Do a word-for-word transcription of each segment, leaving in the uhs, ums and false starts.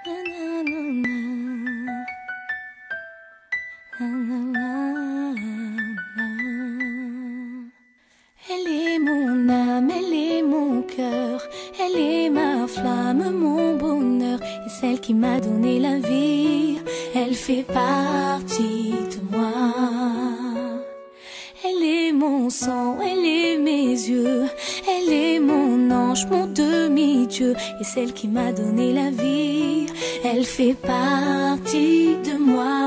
Elle est mon âme, elle est mon cœur, elle est ma flamme, mon bonheur, et celle qui m'a donné la vie, elle fait partie de moi. Elle est mon sang, elle est mes yeux, elle est mon ange, mon demi-dieu, et celle qui m'a donné la vie, elle fait partie de moi.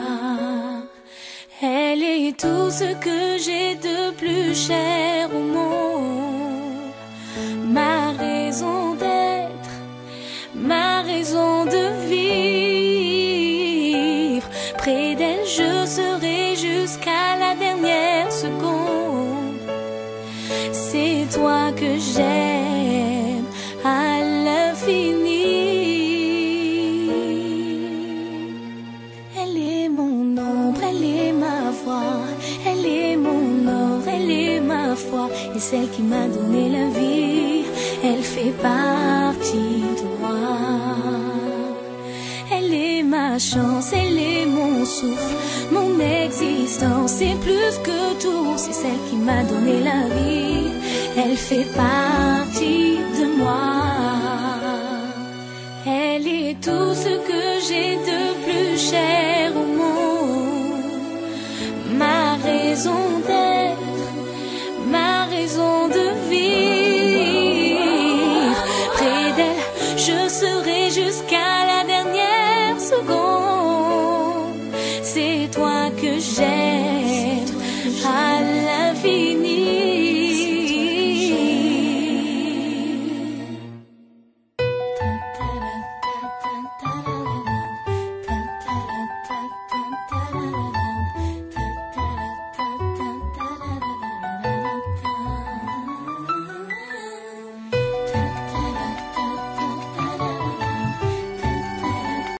Elle est tout ce que j'ai de plus cher au monde, ma raison d'être, ma raison de vivre. Près d'elle je serai jusqu'à la dernière seconde. C'est toi que j'aime à l'infini. Elle est mon ombre, elle est ma voix, elle est mon or, elle est ma foi, et celle qui m'a donné la vie, elle fait partie de moi. Elle est ma chance, elle est mon souffle, mon existence, c'est plus que tout, c'est celle qui m'a donné la vie, elle fait partie de moi. Elle est tout ce que j'ai de plus cher au monde, ma raison d'être, ma raison de vivre.